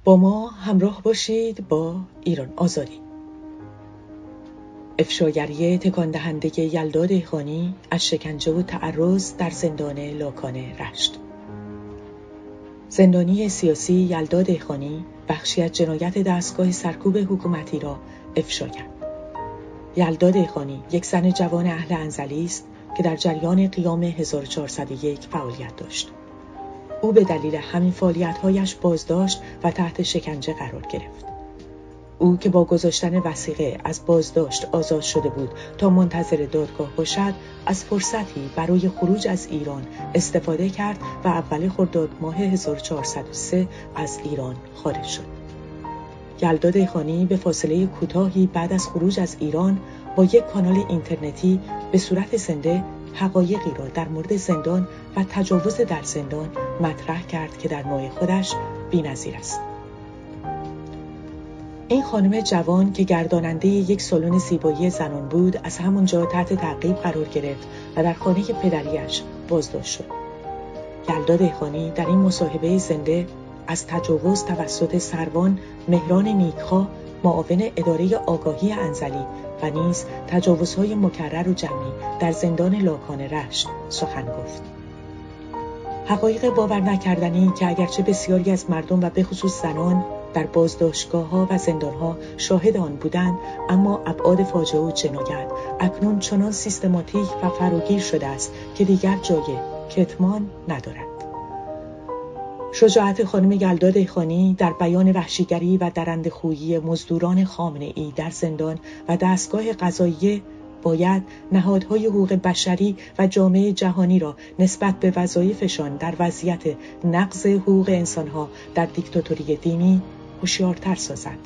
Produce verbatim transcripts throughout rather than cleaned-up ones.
با ما همراه باشید با ایران آزادی. افشاگری تکان دهنده یلدا دهقانی از شکنجه و تعرض در زندان لاکان رشت. زندانی سیاسی یلدا دهقانی بخشی از جنایت دستگاه سرکوب حکومتی را افشا کرد. یلدا دهقانی یک زن جوان اهل انزلی است که در جریان قیام هزار و چهارصد و یک فعالیت داشت. او به دلیل همین فعالیت‌هایش بازداشت و تحت شکنجه قرار گرفت. او که با گذاشتن وثیقه از بازداشت آزاد شده بود تا منتظر دادگاه باشد، از فرصتی برای خروج از ایران استفاده کرد و اول خرداد ماه هزار و چهارصد و سه از ایران خارج شد. یلدا دهقانی به فاصله کوتاهی بعد از خروج از ایران با یک کانال اینترنتی به صورت زنده حقایقی را در مورد زندان و تجاوز در زندان مطرح کرد که در نوع خودش بی‌نظیر است. این خانم جوان که گرداننده یک سالن زیبایی زنان بود، از همونجا تحت تعقیب قرار گرفت و در خانه پدریش بازداشت شد. یلدا دهقانی در این مصاحبه زنده از تجاوز توسط سروان مهران نیکخواه، معاون اداره آگاهی انزلی و نیز تجاوزهای مکرر و جمعی در زندان لاکان رشت سخن گفت. حقایق باور نکردنی که اگرچه بسیاری از مردم و به خصوص زنان در بازداشتگاه‌ها و زندان‌ها شاهد آن بودند، اما ابعاد فاجعه و جنایت اکنون چنان سیستماتیک و فراگیر شده است که دیگر جای کتمان ندارد. شجاعت خانم یلدا دهقانی در بیان وحشیگری و درنده‌خویی مزدوران خامنه‌ای در زندان و دستگاه قضاییه باید نهادهای حقوق بشری و جامعه جهانی را نسبت به وظایفشان در وضعیت نقض حقوق انسانها در دیکتاتوری دینی هوشیارتر سازد.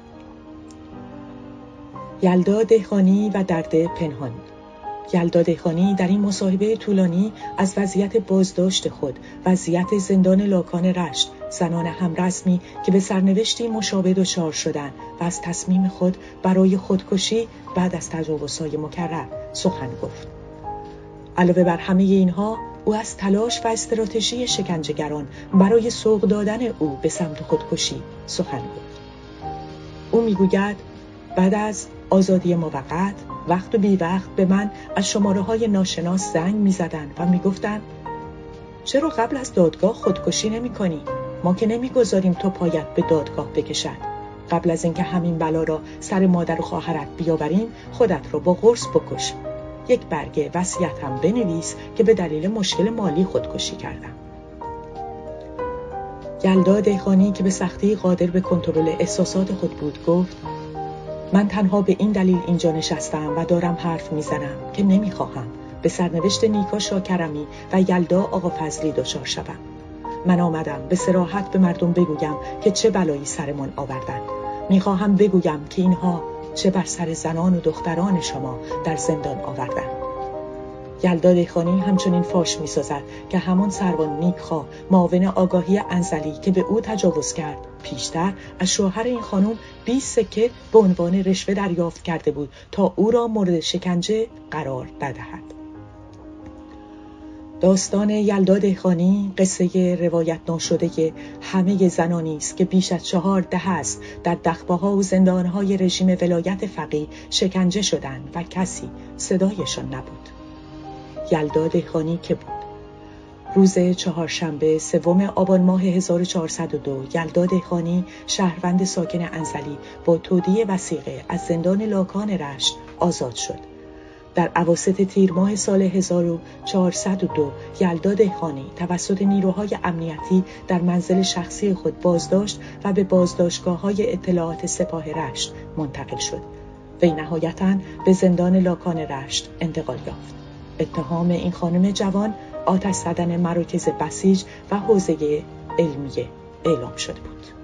یلدا دهقانی و درد پنهان. یلدا دهقانی در این مصاحبه طولانی از وضعیت بازداشت خود، وضعیت زندان لاکان رشت، زنان همرسمی که به سرنوشتی مشابه دچار شدند و از تصمیم خود برای خودکشی بعد از تجاوزهای مکرر سخن گفت. علاوه بر همه اینها، او از تلاش و استراتژی شکنجهگران برای سوق دادن او به سمت خودکشی سخن گفت. او میگوید بعد از آزادی موقت، وقت و بی وقت به من از شماره های ناشناس زنگ می زدن و می گفتن چرا قبل از دادگاه خودکشی نمی کنی؟ ما که نمی گذاریم تو پایت به دادگاه بکشد. قبل از اینکه همین بلا را سر مادر و خواهرت بیاوریم، خودت را با قرص بکش. یک برگه وصیت هم بنویس که به دلیل مشکل مالی خودکشی کردم. یلدا دهقانی که به سختی قادر به کنترل احساسات خود بود گفت من تنها به این دلیل اینجا نشستم و دارم حرف میزنم که نمیخواهم به سرنوشت نیکا شاکرمی و یلدا آقا فضلی دچار شوم. من آمدم به صراحت به مردم بگویم که چه بلایی سرمان آوردند. میخواهم بگویم که اینها چه بر سر زنان و دختران شما در زندان آوردند. یلدا دهقانی همچنین فاش می‌سازد که همان سروان نیکخواه، معاون آگاهی انزلی که به او تجاوز کرد، پیشتر از شوهر این خانم بیست سکه به عنوان رشوه دریافت کرده بود تا او را مورد شکنجه قرار ندهد. داستان یلدا دهقانی قصه روایت ناشده همه زنانی است که بیش از چهار دهه است در دغبه‌ها و زندان‌های رژیم ولایت فقیه شکنجه شدند و کسی صدایشان نبود. یلدا دهقانی که بود. روز چهارشنبه سوم آبان ماه هزار و چهارصد و دو، یلدا دهقانی شهروند ساکن انزلی با تودیع وثیقه از زندان لاکان رشت آزاد شد. در اواسط تیر ماه سال هزار و چهارصد و دو، یلدا دهقانی توسط نیروهای امنیتی در منزل شخصی خود بازداشت و به بازداشتگاه‌های اطلاعات سپاه رشت منتقل شد. وی نهایتاً به زندان لاکان رشت انتقال یافت. اتهام این خانم جوان آتش زدن مراکز بسیج و حوزه علمیه اعلام شده بود.